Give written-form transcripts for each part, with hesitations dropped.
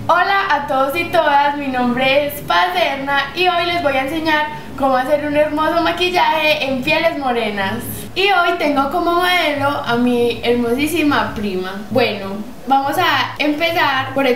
Hola a todos y todas, mi nombre es Paterna y hoy les voy a enseñar cómo hacer un hermoso maquillaje en pieles morenas. Y hoy tengo como modelo a mi hermosísima prima. Bueno, vamos a empezar por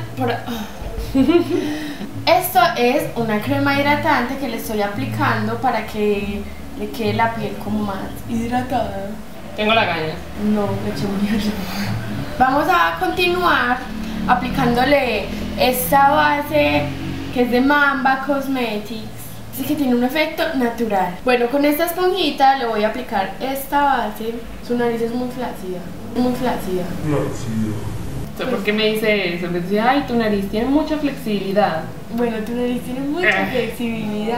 Esto es una crema hidratante que le estoy aplicando para que le quede la piel como más hidratada. Tengo la caña. No, le eché mierda. Vamos a continuar aplicándole esta base que es de Mamba Cosmetics. Así que tiene un efecto natural. Bueno, con esta esponjita le voy a aplicar esta base. Su nariz es muy flácida. Muy flácida. ¿Usted por qué me dice eso? Me dice, ay, tu nariz tiene mucha flexibilidad. Bueno, tu nariz tiene mucha flexibilidad.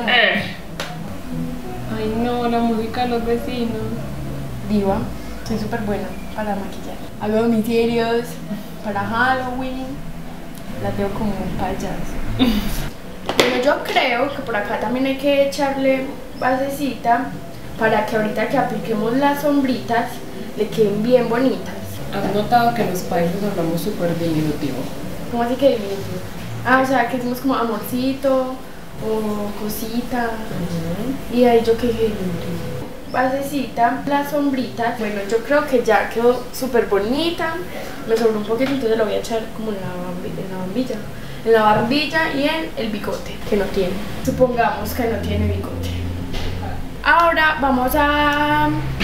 Ay, no, la música de los vecinos. Diva, soy súper buena para maquillar. Hago domicilios para Halloween. Las veo como un payaso. Bueno, yo creo que por acá también hay que echarle basecita para que ahorita que apliquemos las sombritas le queden bien bonitas. ¿Has notado que los países hablamos súper diminutivo? ¿Cómo así que diminutivo? Ah, o sea, que decimos como amorcito o cosita. Y ahí yo que diminutivo. Basecita, las sombritas. Bueno, yo creo que ya quedó súper bonita. Me sobró un poquito, entonces lo voy a echar como en la barbilla y en el bigote, que no tiene. Supongamos que no tiene bigote. Ahora vamos a...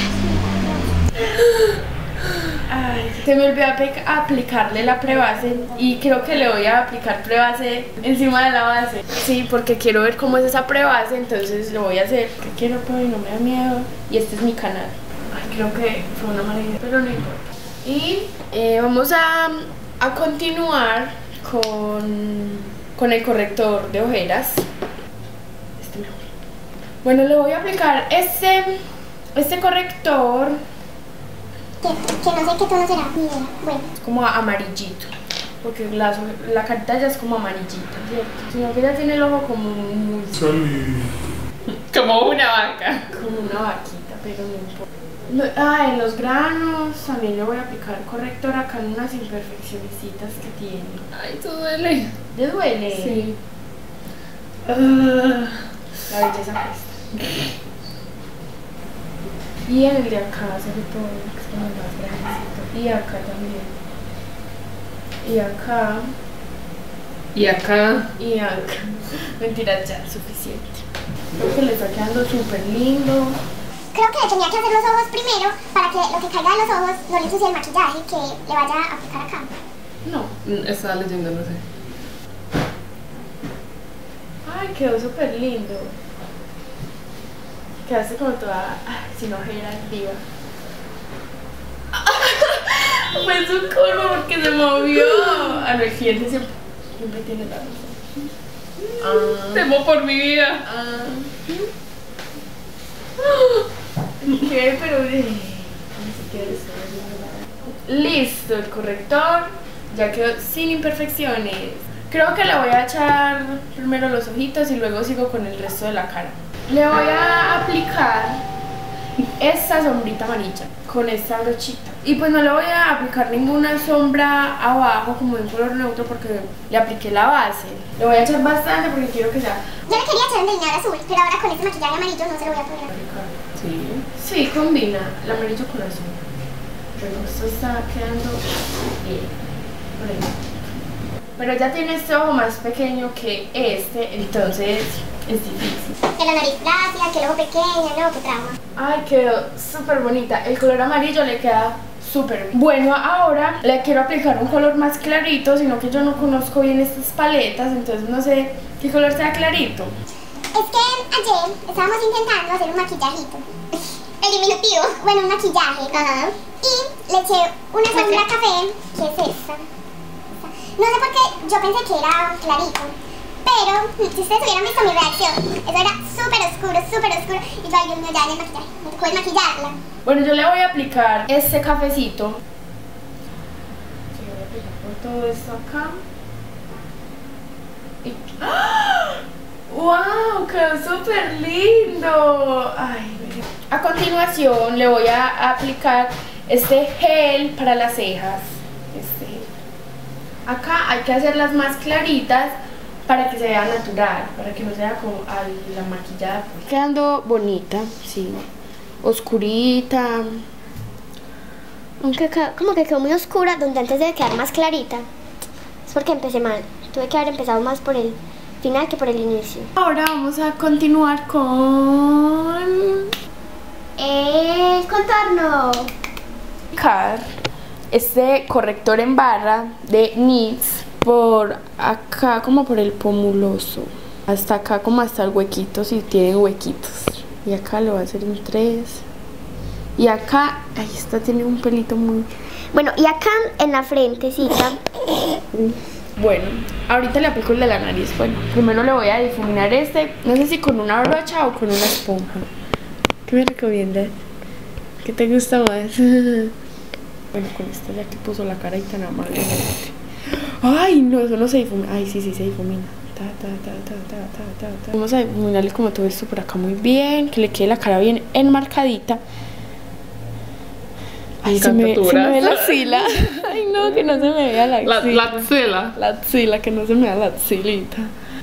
Ay, se me olvidó aplicarle la prebase y creo que le voy a aplicar prebase encima de la base. Sí, porque quiero ver cómo es esa prebase, entonces lo voy a hacer. Porque quiero probar y no me da miedo. Y este es mi canal. Ay, creo que fue una mala idea, pero no importa. Y vamos a continuar con el corrector de ojeras. Este mejor. Bueno, le voy a aplicar este corrector. Que no sé qué tono será, ni idea. Bueno. Es como amarillito, porque la carita ya es como amarillita, ¿cierto? Sino que ella tiene el ojo como muy... Como una vaca. Como una vaquita, pero no importa. En los granos también le voy a aplicar corrector acá en unas imperfeccionesitas que tiene. Ay, eso duele. ¿Le duele? Sí. La belleza cuesta. Y en el de acá sobre todo, que es como el más grandecito. Y acá también. Y acá. Y acá. Y acá. Mentira, ya, suficiente. Creo que le está quedando súper lindo. Creo que tenía que hacer los ojos primero para que lo que caiga de los ojos no le ensucie el maquillaje que le vaya a aplicar acá. No. Estaba leyendo, no sé. Ay, quedó súper lindo. Quedaste como toda sin ojeras, diva. Fue su colmo porque se movió. A los clientes siempre tiene la razón. Temo por mi vida. ¿Qué? Pero ni siquiera estoy haciendo nada. Listo, el corrector ya quedó sin imperfecciones. Creo que le voy a echar primero los ojitos y luego sigo con el resto de la cara. Le voy a aplicar esta sombrita amarilla con esta brochita. Y pues no le voy a aplicar ninguna sombra abajo como de un color neutro porque le apliqué la base. Le voy a echar bastante porque quiero que sea... Yo le quería echar un delineador azul, pero ahora con este maquillaje amarillo no se lo voy a poder aplicar. Sí, combina el amarillo con el azul. Pero esto está quedando bien. Por ahí. Pero ya tiene este ojo más pequeño que este, entonces es difícil. Que la nariz flácida, que el ojo pequeño, no, qué trauma. Ay, quedó súper bonita. El color amarillo le queda súper bien. Bueno, ahora le quiero aplicar un color más clarito, sino que yo no conozco bien estas paletas, entonces no sé qué color sea clarito. Es que ayer estábamos intentando hacer un maquillajito. El diminutivo. Bueno, un maquillaje. Ajá. Y le eché una sombra café, que es esta. No sé por qué yo pensé que era clarito. Pero, si ustedes hubieran visto mi reacción, eso era súper oscuro. Y yo, ay Dios mío, ya en el maquillaje, me tocó desmaquillarla. Bueno, yo le voy a aplicar este cafecito. Voy a aplicar por todo esto acá. Y... ¡Ah! ¡Wow! ¡Quedó súper lindo! Ay, a continuación le voy a aplicar este gel para las cejas. Este gel. Acá hay que hacerlas más claritas para que se vea natural, para que no sea como la maquillada. Quedando bonita, sí. Oscurita. Aunque como que quedó muy oscura, donde antes debe quedar más clarita. Es porque empecé mal. Tuve que haber empezado más por el final que por el inicio. Ahora vamos a continuar con el contorno. Este corrector en barra de NYX por acá, como por el pómuloso, hasta acá, como hasta el huequito, si tiene huequitos. Y acá lo voy a hacer en 3. Y acá, ahí está, tiene un pelito muy... Bueno, y acá en la frentecita. Bueno, ahorita le aplico el de la nariz. Bueno, primero le voy a difuminar este. No sé si con una brocha o con una esponja. ¿Qué me recomiendas? ¿Qué te gusta más? Bueno, con esta ya que puso la cara y tan amable. Ay, no, eso no se difumina. Ay, sí, se difumina. Vamos a difuminarle como todo esto por acá muy bien. Que le quede la cara bien enmarcadita. Ay, se me ve la axila. Ay, no, que no se me vea la axila. La axila. La axila, que no se me vea la axilita.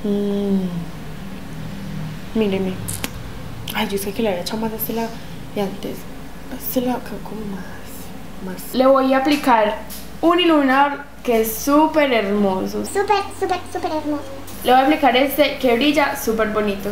Míreme. Ay, yo sé que le había echado más de este lado. Y antes, este lado quedó como más. Le voy a aplicar un iluminador que es súper hermoso. Súper hermoso. Le voy a aplicar este que brilla súper bonito.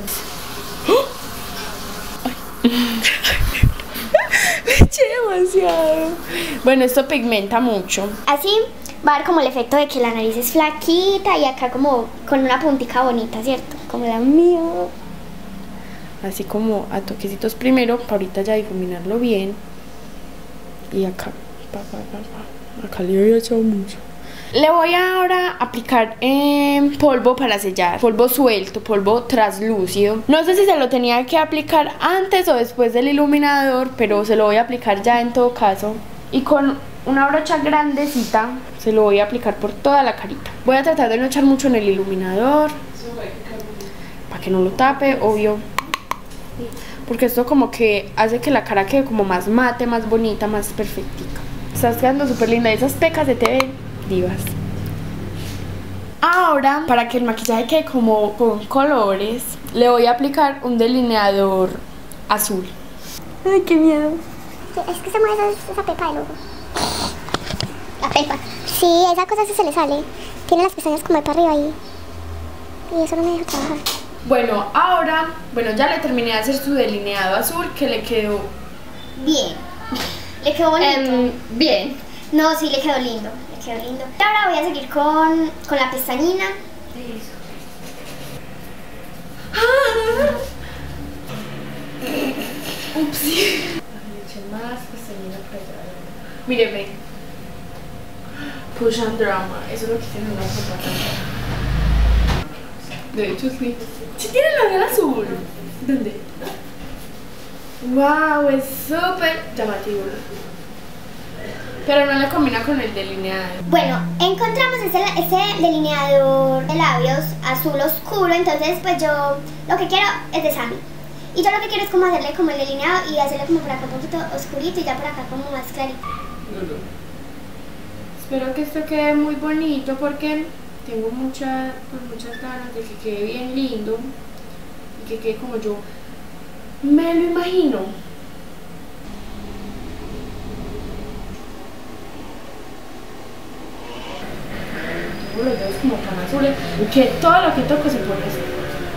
Le eché demasiado. Bueno, esto pigmenta mucho. Así va a dar como el efecto de que la nariz es flaquita y acá como con una puntica bonita, ¿cierto? Como la mía. Así como a toquecitos primero, para ahorita ya difuminarlo bien. Y acá, acá le había echado mucho. Le voy ahora a aplicar polvo para sellar, polvo suelto, polvo translúcido. No sé si se lo tenía que aplicar antes o después del iluminador, pero se lo voy a aplicar ya en todo caso. Y con una brocha grandecita se lo voy a aplicar por toda la carita. Voy a tratar de no echar mucho en el iluminador, para que no lo tape, obvio. Porque esto como que hace que la cara quede como más mate, más bonita, más perfectica. Estás quedando súper linda. Esas pecas se te ven divas. Ahora, para que el maquillaje quede como con colores, le voy a aplicar un delineador azul. Ay, qué miedo. Es que se mueve esa pepa del ojo. La pepa. Sí, esa cosa sí se le sale. Tiene las pestañas como de para arriba ahí. Y eso no me deja trabajar. Bueno, ahora, ya le terminé de hacer su delineado azul, que le quedó bien. ¿Le quedó bonito? Bien. No, sí, le quedó lindo. Le quedó lindo. Y ahora voy a seguir con la pestañina. Ups. Más pestañina para allá. Míreme. Push and drama. Eso es lo que tiene una foto. De hecho, sí. ¿Sí tiene el labial azul? ¿Dónde? Wow, es súper llamativo. Pero no le combina con el delineado. Bueno, encontramos ese delineador de labios azul oscuro. Entonces, pues yo lo que quiero es de Sammy. Y yo lo que quiero es como hacerle como el delineado y hacerle como por acá un poquito oscurito y ya por acá como más clarito. Espero que esto quede muy bonito porque tengo muchas ganas de que quede bien lindo y que quede como yo me lo imagino. Tengo los dedos como tan azules y que todo lo que toco se pone así.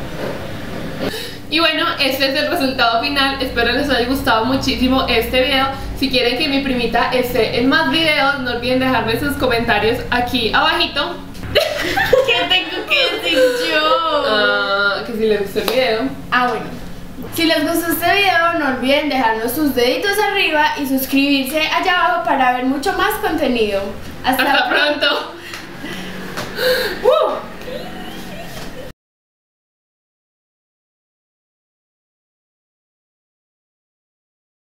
Y bueno, este es el resultado final. Espero les haya gustado muchísimo este video. Si quieren que mi primita esté en más videos, no olviden dejarme sus comentarios aquí abajito. ¿Qué tengo que decir yo? Que si les gustó el video. Bueno. Si les gustó este video, no olviden dejarnos sus deditos arriba y suscribirse allá abajo para ver mucho más contenido. Hasta pronto.